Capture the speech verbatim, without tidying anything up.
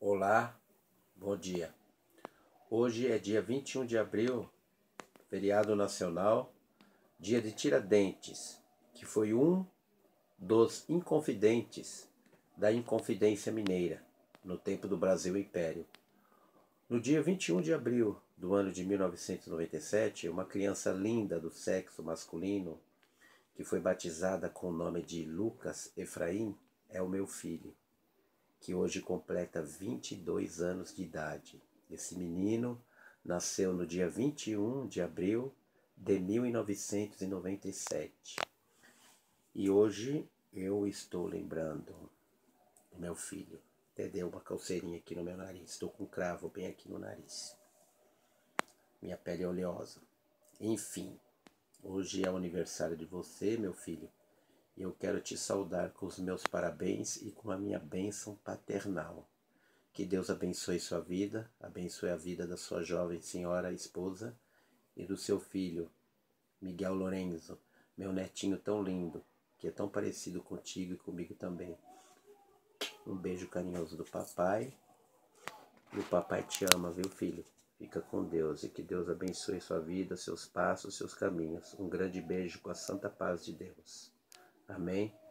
Olá, bom dia. Hoje é dia vinte e um de abril, feriado nacional, dia de Tiradentes, que foi um dos inconfidentes da Inconfidência Mineira, no tempo do Brasil Império. No dia vinte e um de abril do ano de mil novecentos e noventa e sete, uma criança linda do sexo masculino, que foi batizada com o nome de Lucas Efraim, é o meu filho, que hoje completa vinte e dois anos de idade. Esse menino nasceu no dia vinte e um de abril de mil novecentos e noventa e sete. E hoje eu estou lembrando do meu filho. Até deu uma coceirinha aqui no meu nariz. Estou com um cravo bem aqui no nariz. Minha pele é oleosa. Enfim, hoje é o aniversário de você, meu filho. E eu quero te saudar com os meus parabéns e com a minha bênção paternal. Que Deus abençoe sua vida, abençoe a vida da sua jovem senhora esposa e do seu filho, Miguel Lorenzo, meu netinho tão lindo, que é tão parecido contigo e comigo também. Um beijo carinhoso do papai. E o papai te ama, viu, filho? Fica com Deus e que Deus abençoe sua vida, seus passos, seus caminhos. Um grande beijo com a santa paz de Deus. Amém?